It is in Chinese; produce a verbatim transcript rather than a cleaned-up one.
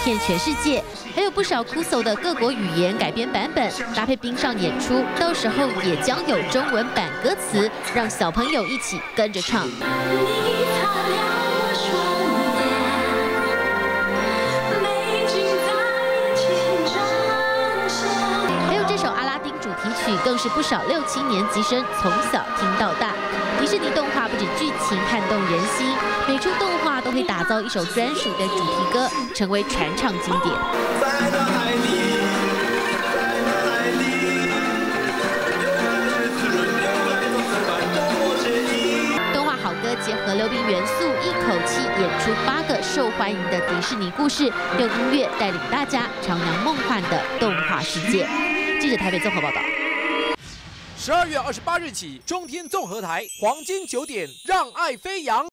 遍全世界，还有不少酷搜的各国语言改编版本，搭配冰上演出，到时候也将有中文版歌词，让小朋友一起跟着唱。 主题曲更是不少六七年级生从小听到大。迪士尼动画不止剧情撼动人心，每出动画都会打造一首专属的主题歌，成为传唱经典。动画好歌结合溜冰元素，一口气演出八个受欢迎的迪士尼故事，用音乐带领大家徜徉梦幻的动画世界。 记者台北综合报道。 十二月二十八日起，中天综合台黄金九点，让爱飞扬。